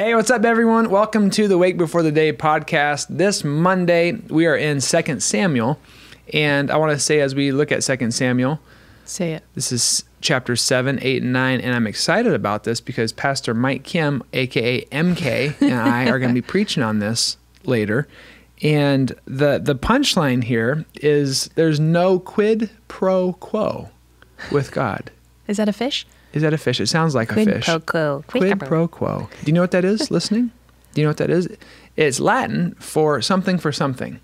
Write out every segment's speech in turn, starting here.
Hey, what's up, everyone? Welcome to the Wake Before the Day podcast. This Monday, we are in 2 Samuel. And I want to say, as we look at 2 Samuel, say it. This is chapter 7, 8, and 9. And I'm excited about this because Pastor Mike Kim, a.k.a. MK, and I are going to be preaching on this later. And the punchline here is there's no quid pro quo with God. Is that a fish? Is that a fish? It sounds like a fish. Quid pro quo. Quid pro quo. Do you know what that is, listening? Do you know what that is? It's Latin for something for something.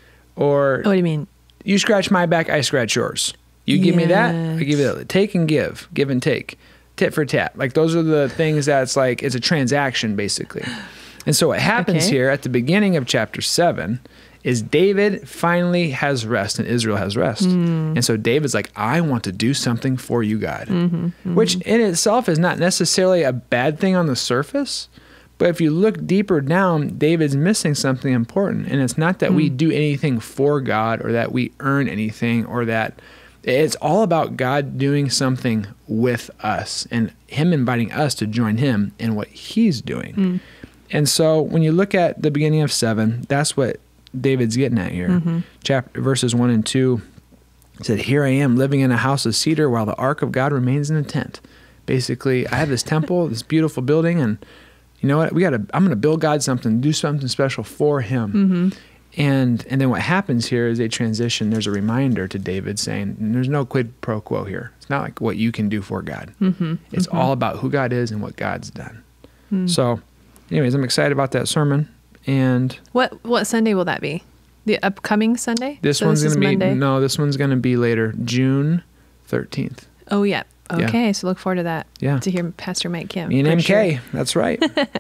Or What do you mean? You scratch my back, I scratch yours. You give me that, I give you that. Take and give and take. Tit for tat. Like those are the things that's like, it's a transaction basically. And so what happens here at the beginning of chapter 7 is David finally has rest and Israel has rest. And so David's like, I want to do something for you, God. Which in itself is not necessarily a bad thing on the surface. But if you look deeper down, David's missing something important. And it's not that we do anything for God or that we earn anything or that it's all about God doing something with us and him inviting us to join him in what he's doing. And so when you look at the beginning of 7, that's what David's getting at here. Verses 1 and 2 said, here I am living in a house of cedar while the ark of God remains in a tent. Basically, I have this temple, this beautiful building, and you know what? I'm going to build God something, do something special for him. And then what happens here is they transition. There's a reminder to David saying, there's no quid pro quo here. It's not like what you can do for God. It's all about who God is and what God's done. So anyways, I'm excited about that sermon. And what Sunday will that be? The upcoming Sunday? This one's going to be, Monday? No, this one's going to be later, June 13th. Oh, yeah. Okay, so look forward to that. Yeah. To hear Pastor Mike Kim. Me and MK, that's right.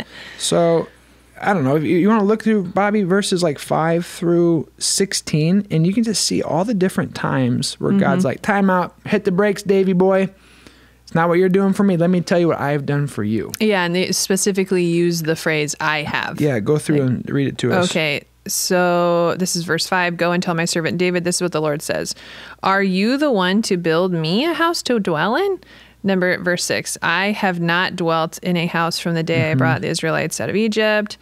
So, I don't know, if you want to look through, Bobby, verses like 5 through 16, and you can just see all the different times where God's like, time out, hit the brakes, Davey boy. It's not what you're doing for me. Let me tell you what I've done for you. Yeah, and they specifically use the phrase, I have. Yeah, go through and read it to us. Okay. So this is verse 5. Go and tell my servant David, this is what the Lord says. Are you the one to build me a house to dwell in? Verse 6. I have not dwelt in a house from the day I brought the Israelites out of Egypt.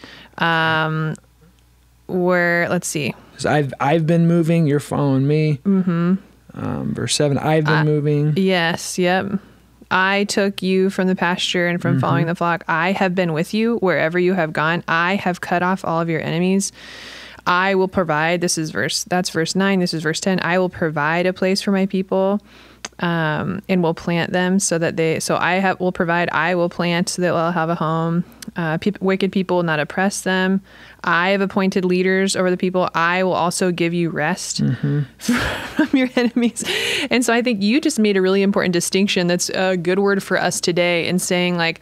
Let's see. I've been moving. You're following me. Verse 7. I've been moving. Yes. Yep. I took you from the pasture and from following the flock. I have been with you wherever you have gone. I have cut off all of your enemies. I will provide. That's verse 9. This is verse 10. I will provide a place for my people, and will plant them will provide, I will plant so that they'll have a home. Wicked people will not oppress them. I have appointed leaders over the people. I will also give you rest from your enemies. And so I think you just made a really important distinction. That's a good word for us today in saying like,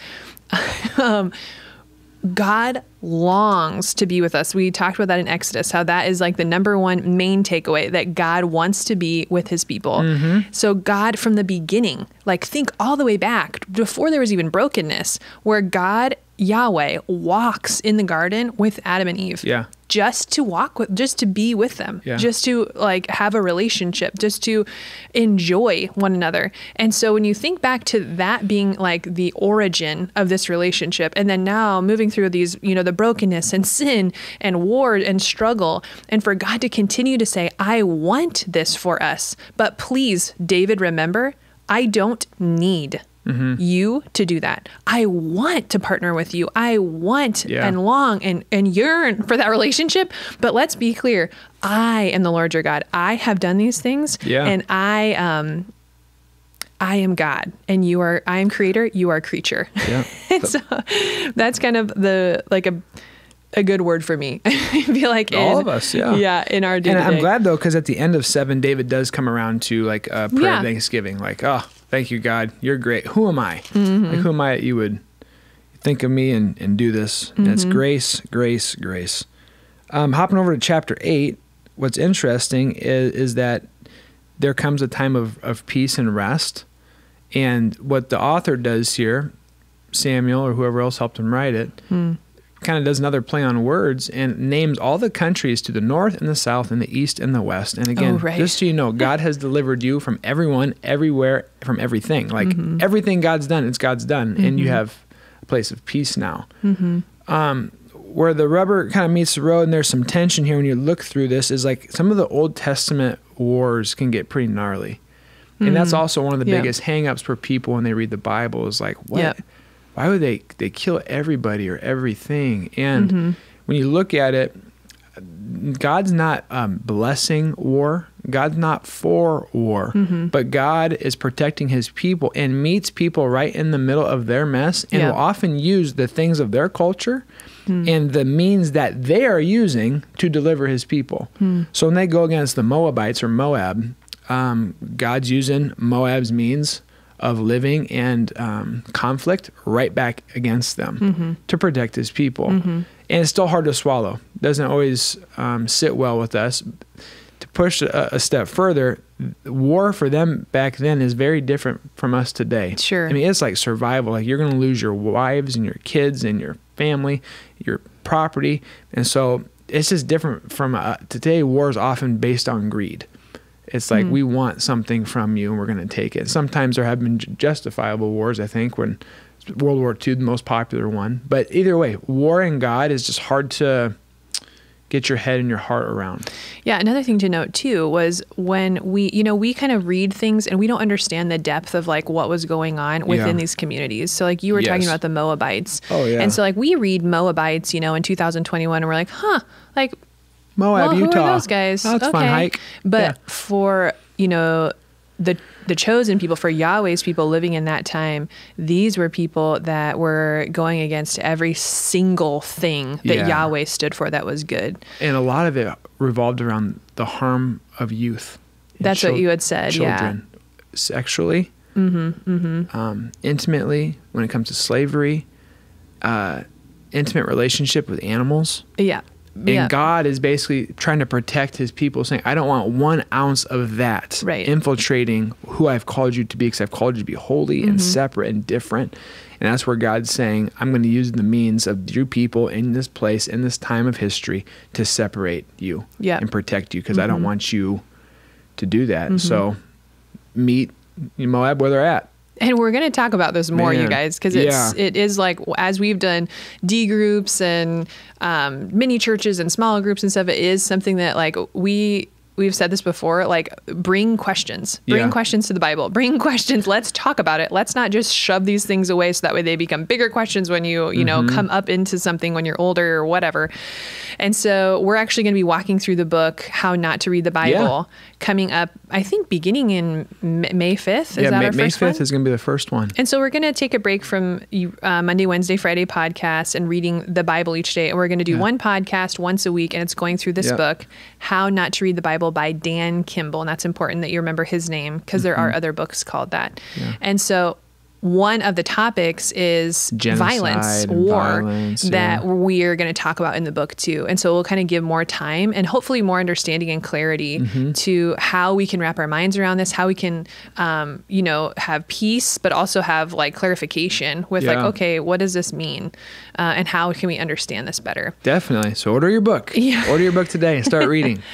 God longs to be with us. We talked about that in Exodus, how that is like the number one main takeaway, that God wants to be with his people. So God from the beginning, like think all the way back before there was even brokenness, where God, Yahweh, walks in the garden with Adam and Eve. Yeah. Just to be with them, just to like have a relationship, just to enjoy one another. And so when you think back to that being like the origin of this relationship, and then now moving through these, the brokenness and sin and war and struggle, and for God to continue to say, I want this for us, but please, David, remember, I don't need you to do that. I want to partner with you. I want and long and yearn for that relationship. But let's be clear. I am the Lord your God. I have done these things, and I am God, and I am creator. You are creature. Yeah. And so that's kind of a good word for me. I feel like all of us, in our day-to-day. And I'm glad though, because at the end of 7, David does come around to like a prayer of thanksgiving, like, oh, thank you, God, you're great. Who am I? Like, who am I that you would think of me and do this? And it's grace, grace, grace. Hopping over to chapter 8, what's interesting is that there comes a time of peace and rest. And what the author does here, Samuel or whoever else helped him write it, kind of does another play on words and names all the countries to the north and the south and the east and the west. And again, just so you know, God has delivered you from everyone, everywhere, from everything. Like everything God's done, it's God's done. And you have a place of peace now. where the rubber kind of meets the road and there's some tension here when you look through this is like some of the Old Testament wars can get pretty gnarly. And that's also one of the biggest hangups for people when they read the Bible is like, what? Yep. Why would they kill everybody or everything? And when you look at it, God's not blessing war. God's not for war, but God is protecting his people and meets people right in the middle of their mess and will often use the things of their culture and the means that they are using to deliver his people. So when they go against the Moabites or Moab, God's using Moab's means of living and conflict right back against them to protect his people. And it's still hard to swallow. Doesn't always sit well with us. To push a step further, war for them back then is very different from us today. Sure. I mean, it's like survival. Like you're going to lose your wives and your kids and your family, your property. And so it's just different from today. War is often based on greed. It's like we want something from you and we're going to take it. Sometimes there have been justifiable wars, I think, when World War II, the most popular one. But either way, war and God is just hard to get your head and your heart around. Yeah, another thing to note too was when we kind of read things and we don't understand the depth of like what was going on within these communities. So like you were talking about the Moabites. Oh yeah. And so like we read Moabites, in 2021 and we're like, like Moab, Utah. Who are those guys? Oh, that's a fun hike. But for, the chosen people, for Yahweh's people living in that time, these were people that were going against every single thing that Yahweh stood for that was good. And a lot of it revolved around the harm of youth. That's what you had said, children, sexually, intimately, when it comes to slavery, intimate relationship with animals. Yeah. And God is basically trying to protect his people, saying, I don't want 1 ounce of that infiltrating who I've called you to be, because I've called you to be holy and separate and different. And that's where God's saying, I'm going to use the means of your people in this place, in this time of history, to separate you and protect you, because I don't want you to do that. So meet Moab where they're at. And we're going to talk about this more, you guys, because it is like, as we've done D groups and mini churches and smaller groups and stuff, it is something that like we've said this before, like bring questions to the Bible, bring questions. Let's talk about it. Let's not just shove these things away so that way they become bigger questions when you come up into something when you're older or whatever. And so we're actually going to be walking through the book, How Not to Read the Bible, coming up, I think, beginning in May 5th. Is that our May first 5th is going to be the first one. And so we're going to take a break from Monday, Wednesday, Friday podcasts and reading the Bible each day. And we're going to do one podcast once a week, and it's going through this book, How Not to Read the Bible by Dan Kimball. And that's important that you remember his name, because there are other books called that. Yeah. And so one of the topics is genocide, war, that we are going to talk about in the book too. And so we'll kind of give more time and hopefully more understanding and clarity to how we can wrap our minds around this, how we can, have peace, but also have like clarification with like, okay, what does this mean? And how can we understand this better? Definitely. So order your book. Yeah. Order your book today and start reading.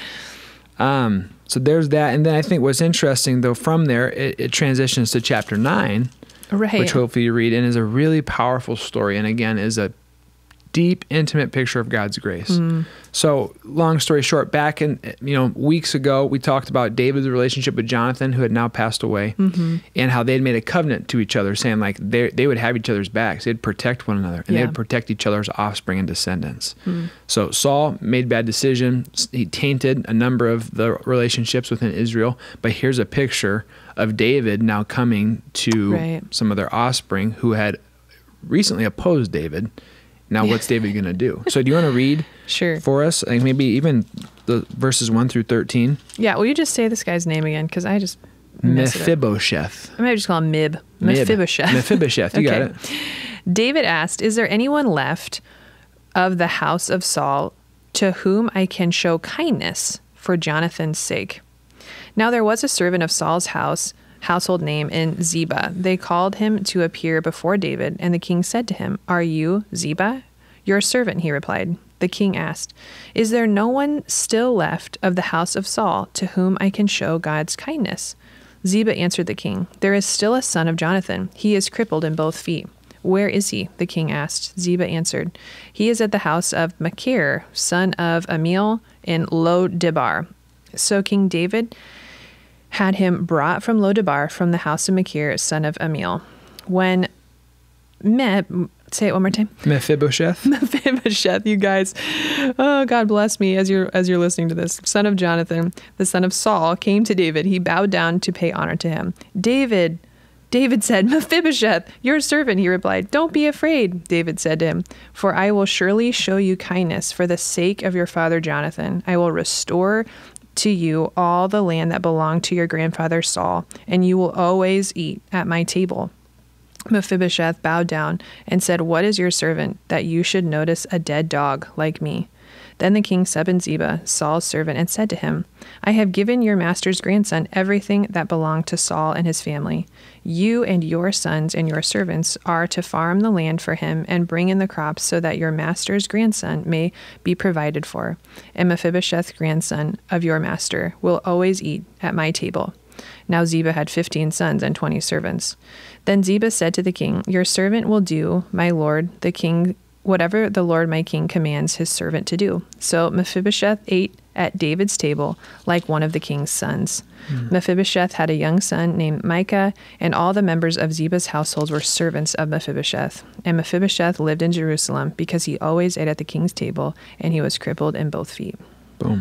So there's that. And then I think what's interesting though, from there, it transitions to chapter 9. Right. Which hopefully you read, and is a really powerful story, and again is a deep, intimate picture of God's grace. So long story short, back in weeks ago, we talked about David's relationship with Jonathan, who had now passed away, and how they had made a covenant to each other, saying like they would have each other's backs, they'd protect one another, and they would protect each other's offspring and descendants. So Saul made bad decisions. He tainted a number of the relationships within Israel, but here's a picture of David now coming to some of their offspring who had recently opposed David. Now, what's David going to do? So do you want to read for us? Like maybe even the verses 1 through 13? Yeah, will you just say this guy's name again? Because I just Mephibosheth. I might just call him Mephibosheth. Mephibosheth, you got it. David asked, is there anyone left of the house of Saul to whom I can show kindness for Jonathan's sake? Now there was a servant of Saul's household name in Ziba. They called him to appear before David, and the king said to him, "Are you Ziba?" "Your servant," he replied. The king asked, "Is there no one still left of the house of Saul to whom I can show God's kindness?" Ziba answered the king, "There is still a son of Jonathan. He is crippled in both feet. "Where is he?" the king asked. Ziba answered, "He is at the house of Machir, son of Amiel, in Lo-debar." So King David had him brought from Lo-debar, from the house of Machir, son of Amiel. When say it one more time. Mephibosheth. Mephibosheth, you guys. Oh, God bless me as you're listening to this. Son of Jonathan, the son of Saul, came to David. He bowed down to pay honor to him. David said, "Mephibosheth, your servant," he replied. "Don't be afraid," David said to him, "for I will surely show you kindness for the sake of your father Jonathan. I will restore to you all the land that belonged to your grandfather Saul, and you will always eat at my table." Mephibosheth bowed down and said, "What is your servant that you should notice a dead dog like me?" Then the king summoned Ziba, Saul's servant, and said to him, "I have given your master's grandson everything that belonged to Saul and his family. You and your sons and your servants are to farm the land for him and bring in the crops so that your master's grandson may be provided for. And Mephibosheth, grandson of your master, will always eat at my table." Now Ziba had 15 sons and 20 servants. Then Ziba said to the king, "Your servant will do, my lord the king, whatever the Lord my king commands his servant to do." So Mephibosheth ate at David's table like one of the king's sons. Mephibosheth had a young son named Micah, and all the members of Ziba's household were servants of Mephibosheth. And Mephibosheth lived in Jerusalem because he always ate at the king's table, and he was crippled in both feet. Boom.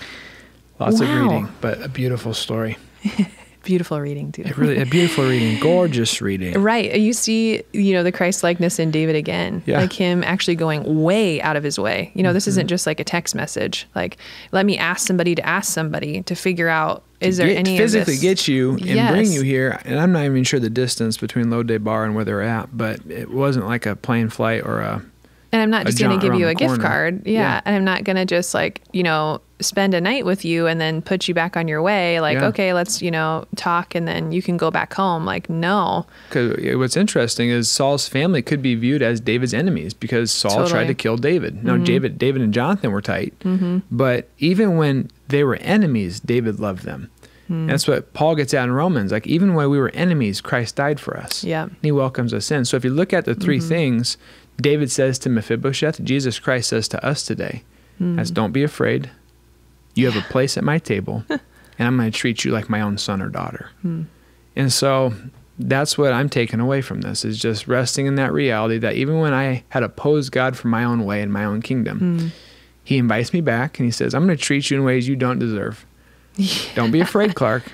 Lots of reading, but a beautiful story. Beautiful reading, too. A beautiful reading, gorgeous reading. Right. You see, the Christ-likeness in David again. Yeah. Like him actually going way out of his way. This isn't just like a text message. Like, let me ask somebody to figure out, is there any of this? Physically get you and bring you here. And I'm not even sure the distance between Lo-debar and where they're at, but it wasn't like a plane flight or a... And I'm not just going to give you a gift card. Yeah. And I'm not going to just spend a night with you and then put you back on your way. Okay, let's, talk and then you can go back home. No. Because what's interesting is Saul's family could be viewed as David's enemies because Saul tried to kill David. Now, David and Jonathan were tight. But even when they were enemies, David loved them. That's what Paul gets at in Romans. Even when we were enemies, Christ died for us. Yeah. And he welcomes us in. So if you look at the three things David says to Mephibosheth, Jesus Christ says to us today, that's don't be afraid. You have a place at my table, and I'm going to treat you like my own son or daughter. And so that's what I'm taking away from this, is just resting in that reality that even when I had opposed God for my own way in my own kingdom, he invites me back and he says, I'm going to treat you in ways you don't deserve. Don't be afraid, Clark.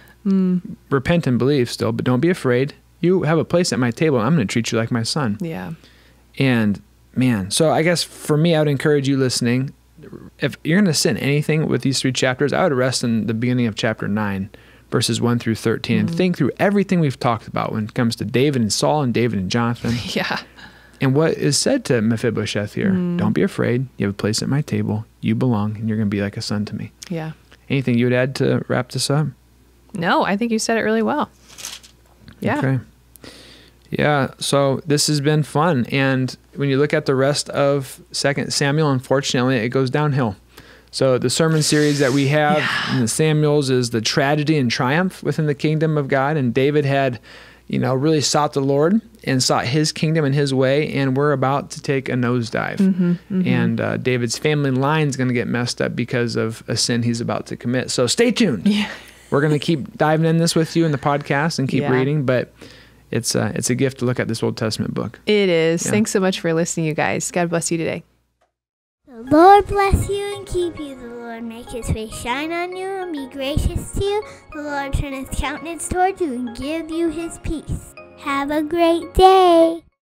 Repent and believe still, but don't be afraid. You have a place at my table, and I'm going to treat you like my son. Yeah. And man, so I guess for me, I would encourage you listening, if you're going to sit in anything with these three chapters, I would rest in the beginning of chapter 9, verses 1 through 13, and think through everything we've talked about when it comes to David and Saul and David and Jonathan. Yeah. And what is said to Mephibosheth here, don't be afraid. You have a place at my table. You belong, and you're going to be like a son to me. Yeah. Anything you would add to wrap this up? No, I think you said it really well. Yeah. Okay. Yeah, so this has been fun. And when you look at the rest of 2 Samuel, unfortunately, it goes downhill. So the sermon series that we have in the Samuels is the tragedy and triumph within the kingdom of God. And David had, really sought the Lord and sought his kingdom and his way. And we're about to take a nosedive. And David's family line is going to get messed up because of a sin he's about to commit. So stay tuned. Yeah. We're going to keep diving in this with you in the podcast and keep reading. But it's a gift to look at this Old Testament book. It is. Yeah. Thanks so much for listening, you guys. God bless you today. The Lord bless you and keep you. The Lord make his face shine on you and be gracious to you. The Lord turn his countenance toward you and give you his peace. Have a great day.